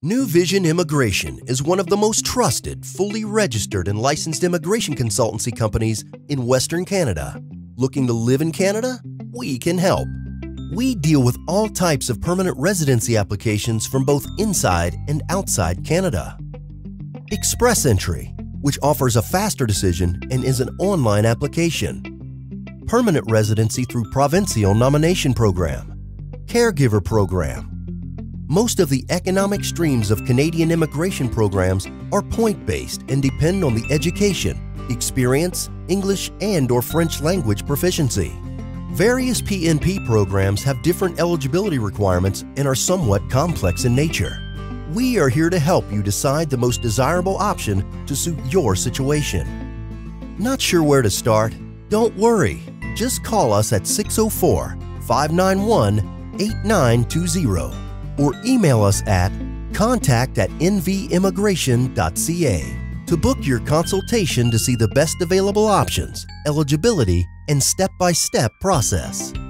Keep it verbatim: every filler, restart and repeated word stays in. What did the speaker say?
New Vision Immigration is one of the most trusted, fully registered and licensed immigration consultancy companies in Western Canada. Looking to live in Canada? We can help. We deal with all types of permanent residency applications from both inside and outside Canada. Express Entry, which offers a faster decision and is an online application. Permanent residency through Provincial Nomination Program. Caregiver Program. Most of the economic streams of Canadian immigration programs are point-based and depend on the education, experience, English and or French language proficiency. Various P N P programs have different eligibility requirements and are somewhat complex in nature. We are here to help you decide the most desirable option to suit your situation. Not sure where to start? Don't worry. Just call us at six oh four, five nine one, eight nine two zero or email us at contact at n v immigration dot c a to book your consultation to see the best available options, eligibility, and step-by-step process.